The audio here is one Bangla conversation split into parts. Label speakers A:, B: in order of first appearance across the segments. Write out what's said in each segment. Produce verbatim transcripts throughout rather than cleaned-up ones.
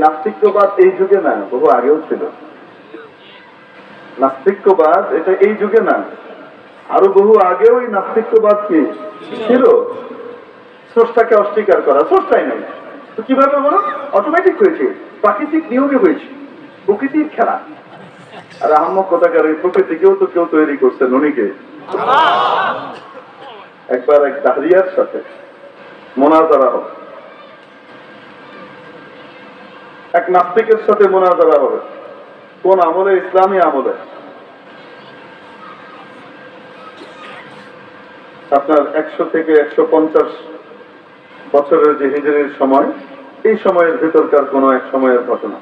A: নাস্তিক্যবাদ এই যুগে না, বহু আগেও ছিল। নাস্তিক্যবাদ এটা এই যুগে না, আরো বহু আগেও এই নাস্তিক্যবাদ কি ছিল। স্রষ্টাকে অস্বীকার করা, স্রষ্টাই নাই তো কিভাবে বলো? অটোমেটিক হয়েছে, প্রাকৃতিক নিয়মে হয়েছে, প্রকৃতির খেলা। আর আহম্মক কথাকার এই প্রকৃতিকেও তো কেউ তৈরি করছে, ননিকে। একবার এক দাহরিয়ার সাথে মোনাজারা হবে, এক নাস্তিকের সাথে মোনাজারা হবে। কোন আমলে? ইসলামী আমলে। আপনার একশো থেকে একশো পঞ্চাশ বছরের যে হিজরির সময়, এই সময়ের ভেতরকার কোন এক সময়ের ঘটনা।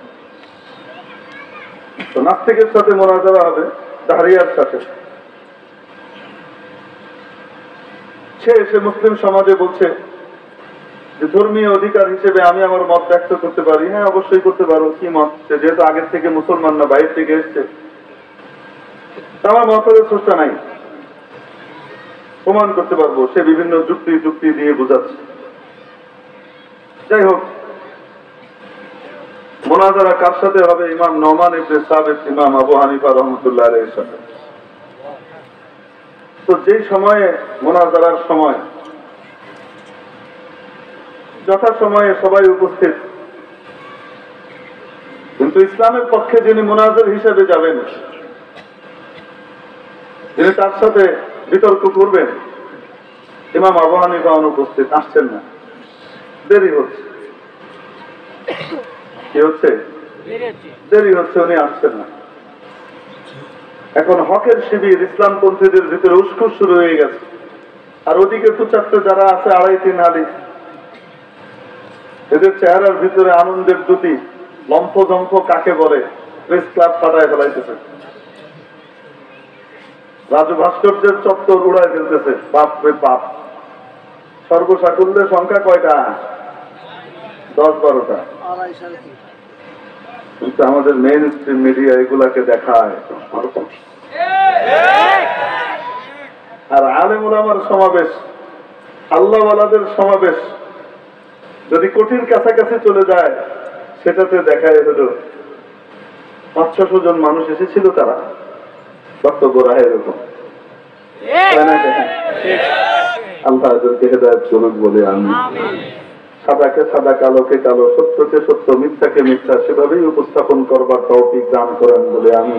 A: তো নাস্তিকের সাথে মোনাজারা হবে দাহরিয়ার সাথে। সে এসে মুসলিম সমাজে বলছে যে ধর্মীয় অধিকার হিসেবে আমি আমার মত ব্যক্ত করতে পারি। হ্যাঁ, অবশ্যই করতে পারো। কি মত? সে যেহেতু আগের থেকে মুসলমান না, বাইরে থেকে এসছে, আমার মতের স্রষ্টা নাই, প্রমাণ করতে পারবো। সে বিভিন্ন যুক্তি যুক্তি দিয়ে বোঝাচ্ছে। যাই হোক, মোনাজারা কার সাথে হবে? ইমাম নোমান ইবনে সাবিত, ইমাম আবু হানিফা রহমতুল্লাহ আলাইহির সাথে। তো যেই সময়ে মোনাজারার সময়, যথা সময়ে সবাই উপস্থিত, কিন্তু ইসলামের পক্ষে যিনি মোনাজার হিসেবে যাবেন, যিনি তার সাথে বিতর্ক করবেন, ইমাম আবু হানিফা অনুপস্থিত, আসছেন না, দেরি হচ্ছে। কি হচ্ছে? দেরি হচ্ছে, উনি আসছেন না। এখন হকের শিবির ইসলামপন্থীদের ভিতরে উস্কুস শুরু হয়ে গেছে। আর ওদিকে দু চারটে যারা আছে আড়াই তিন হালি, এদের চেহারার ভিতরে আনন্দের দুটি লম্ফ জম্ফ কাকে বলে, প্রেস ক্লাব ফাটায় ফেলাইতেছে, রাজু ভাস্কর্যের চত্বর উড়ায় ফেলতেছে। বাপ রে বাপ! সর্বসাকুল্যের সংখ্যা কয়টা? দশ বারোটা। কিন্তু আমাদের মেইন স্ট্রিম মিডিয়া এগুলাকে দেখায়। আর আলেম ওলামার সমাবেশ, আল্লাহওয়ালাদের সমাবেশ যদি কোটির কাছাকাছি চলে যায়, সেটাতে দেখায় হলো পাঁচ ছশো জন মানুষ এসেছিল, তারা বক্তব্য রাহে এরকম। আল্লাহ এদেরকে হেদায়েত করুক বলে আমি। সাদাকে সাদা, কালোকে কালো, সত্যকে সত্য, মিথ্যাকে মিথ্যা, সেভাবেই উপস্থাপন করবার তৌফিক দান করেন বলে আমি।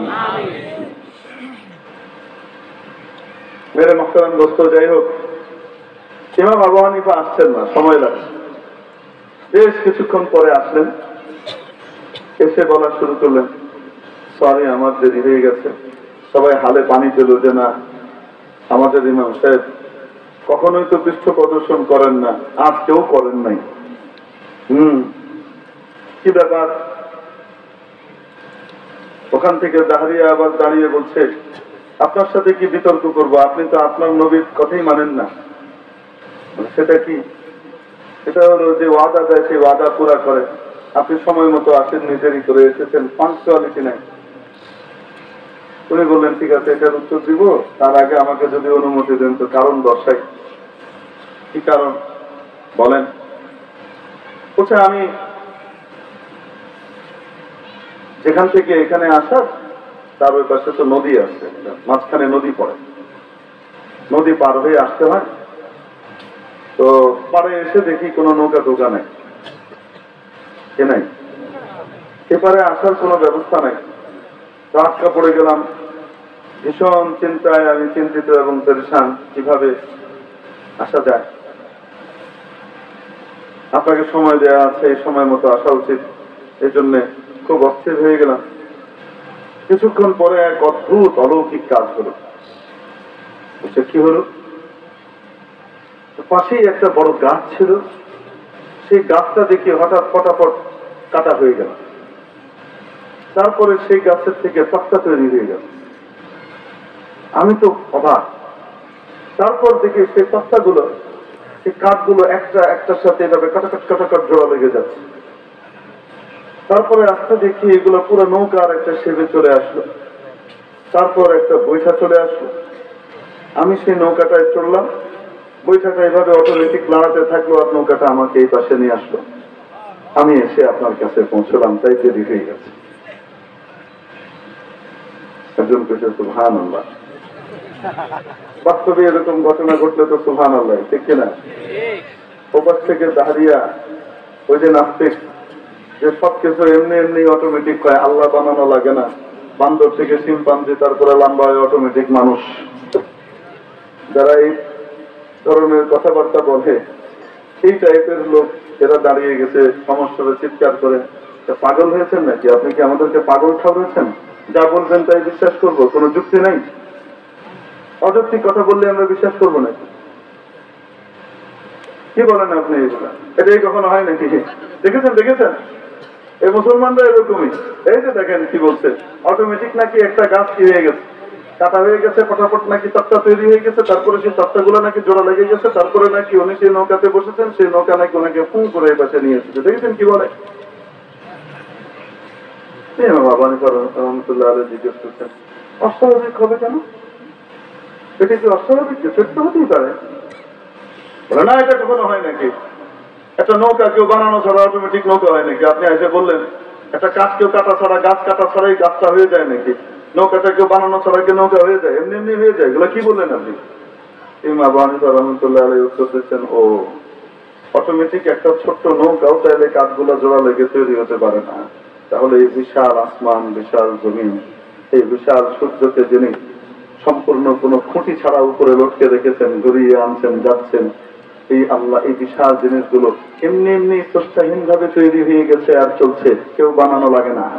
A: মেরে মুহতারাম দোস্ত, যাই হোক, ইমাম আবু হানিফা আসছেন না, সময় লাগছে। বেশ কিছুক্ষণ পরে আসলেন, এসে বলা শুরু করলেন, সরি আমার দেরি হয়ে গেছে। সবাই হালে পানি পেল যে না, আমাদের ইমাম সাহেব কখনোই তো পৃষ্ঠ প্রদর্শন করেন না, আজকেও করেন নাই। হম কি ব্যাপার? ওখান থেকে দাহরিয়া আবার দাঁড়িয়ে বলছে, আপনার সাথে কি বিতর্ক করবো? আপনি তো আপনার নবীর কথাই মানেন না। সেটা কি? এটা হলো যে ওয়াদা দেয়, সেই ওয়াদা পুরা করে। আপনি সময় মতো আসেননি, দেরি করে এসেছেন, পাংচুয়ালিটি নাই। উনি বললেন, ঠিক আছে, এটার উত্তর দিব, তার আগে আমাকে যদি অনুমতি দেন তো কারণ দর্শাই। কি কারণ বলেন? বলছে, আমি যেখান থেকে এখানে আসার, তার ওই পাশে তো নদী আছে, মাঝখানে নদী পড়ে, নদী পার হয়ে আসতে হয়। তো পাড়ে এসে দেখি কোনো নৌকা টোকা নাই, কে নাই, এপারে আসার কোনো ব্যবস্থা নাই। তো আটকা পড়ে গেলাম, ভীষণ চিন্তায় আমি চিন্তিত এবং পেরেশান, কিভাবে আসা যায়। আপনাকে সময় দেওয়া আছে, এই সময় মতো আসা উচিত, এই জন্য খুব অস্থির হয়ে গেলাম। কিছুক্ষণ পরে এক অদ্ভুত অলৌকিক কাজ হলো। বলছে, কি হলো? পাশেই একটা বড় গাছ ছিল, সেই গাছটা দেখে হঠাৎ ফটাফট কাটা হয়ে গেল। তারপরে সেই গাছের থেকে তক্তা তৈরি হয়ে গেল। আমি তো অবাক। তারপর দেখি সেই তক্তাগুলো, সেই কাঠগুলো একটা একটার সাথে এভাবে কাটাকাট কাটাকাট জোড়া লেগে যাচ্ছে। তারপরে আস্তে দেখি এগুলো পুরো নৌকার একটা শেপে চলে আসলো। তারপর একটা বৈঠা চলে আসলো। আমি সেই নৌকাটায় চড়লাম, বৈঠাটা এভাবে অটোমেটিক লড়াতে থাকলো, আর নৌকাটা আমাকে এই পাশে নিয়ে আসলো। আমি এসে আপনার কাছে পৌঁছলাম, তাই দেরি হয়ে গেছে। একজন কেছে সুবহানাল্লাহ। বাস্তবে এরকম ঘটনা ঘটলে তো সুবহানাল্লাহ, ঠিক কিনা? ওপাশ থেকে দাঁড়িয়া ওই যে নাস্তিক, যে সবকিছু এমনি এমনি অটোমেটিক কয়, আল্লাহ বানানো লাগে না, বান্দর থেকে শিম্পাঞ্জি, তারপরে লম্বা হয় অটোমেটিক মানুষ, যারা এই ধরনের কথাবার্তা বলে, এই টাইপের লোক এরা দাঁড়িয়ে গেছে সমস্যাটা চিৎকার করে, পাগল হয়েছেন নাকি? আপনি কি আমাদেরকে পাগল ঠাউরেছেন? যা বলবেন তাই বিশ্বাস করবো? কোনো যুক্তি নাই? অযৌক্তিক কথা বললে আমরা বিশ্বাস করবো নাকি? কি বলেন আপনি? এটাই কখনো হয় নাকি? দেখেছেন দেখেছেন এই মুসলমানরা এরকমই। এই যে দেখেন কি বলছে, অটোমেটিক নাকি একটা গাছ কি হয়ে গেছে, কাটা হয়ে গেছে, ফটাফট নাকি তক্তা তৈরি হয়ে গেছে, তারপরে সেই তক্তাগুলো নাকি জোড়া লেগে গেছে, তারপরে নাকি উনি সেই নৌকাতে বসেছেন, সেই নৌকা নাকি ওনাকে ফু করে এই পাশে নিয়ে এসেছে। দেখেছেন কি বলে? রহমতুল্লাহ জিজ্ঞেস করছেন, অস্বাভাবিক হবে কেন? এটা কি অস্বাভাবিক? সত্য হতেই পারে। বলে না, এটা কখনো হয় নাকি? একটা নৌকা কেউ বানানো ছাড়া অটোমেটিক নৌকা হয় নাকি? আপনি এসে বললেন একটা কাঠ কেউ কাটা ছাড়া, গাছ কাটা ছাড়াই গাছটা হয়ে যায় নাকি? নৌকাটা কেউ বানানো ছাড়া কেউ নৌকা হয়ে যায়? এমনি এমনি হয়ে যায়। এগুলো কি বললেন আপনি? ইমাম আবু হানিফা রহমতুল্লাহ আলাইহি উত্তর দিচ্ছেন, ও অটোমেটিক একটা ছোট্ট নৌকাও চাইলে কাঠগুলো জোড়া লেগে তৈরি হতে পারে না, তাহলে এই বিশাল আসমান, বিশাল জমিন, এই বিশাল সূর্যকে যিনি সম্পূর্ণ কোনো খুঁটি ছাড়া উপরে লটকে রেখেছেন, ঘুরিয়ে আনছেন, যাচ্ছেন, এই আল্লাহ এই বিশাল জিনিসগুলো এমনি এমনি স্রষ্টাহীন ভাবে তৈরি হয়ে গেছে আর চলছে, কেউ বানানো লাগে না।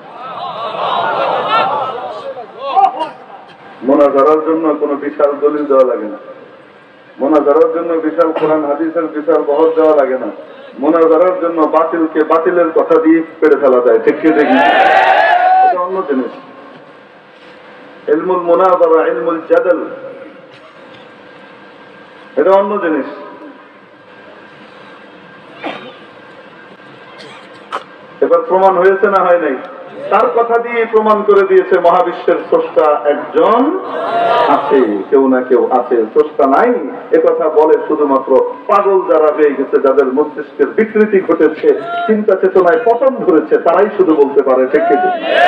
A: মোনাজারার জন্য কোনো বিশাল দলিল দেওয়া লাগে না, মোনাজারার জন্য বিশাল কোরআন হাদিসের বিশাল বহর দেওয়া লাগে না, মোনাজারার জন্য বাতিলকে বাতিলের কথা দিয়ে পেরে ফেলা যায়, ঠিক কি দেখি? এটা অন্য জিনিস। ইলমুল মুনাযারা, ইলমুল জাদাল, এটা অন্য জিনিস। এবার প্রমাণ হয়েছে না হয় নাই? তার কথা দিয়ে প্রমাণ করে দিয়েছে মহাবিশ্বের স্রষ্টা একজন আছে, কেউ না কেউ আছে, স্রষ্টা নাই এ কথা বলে শুধুমাত্র পাগল যারা হয়ে গেছে, যাদের মস্তিষ্কের বিকৃতি ঘটেছে, চিন্তা চেতনায় পতন ধরেছে, তারাই শুধু বলতে পারে, ঠিক কি?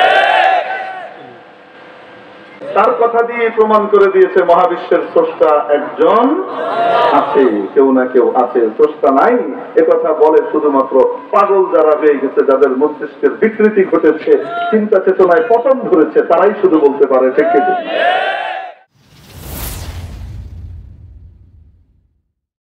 A: তার কথা দিয়ে প্রমাণ করে দিয়েছে মহাবিশ্বের স্রষ্টা একজন আছে, কেউ না কেউ আছে, স্রষ্টা নাই এ কথা বলে শুধুমাত্র পাগল যারা হয়ে গেছে, যাদের মস্তিষ্কের বিকৃতি ঘটেছে, চিন্তা চেতনায় পতন ধরেছে, তারাই শুধু বলতে পারে, ঠিক কি?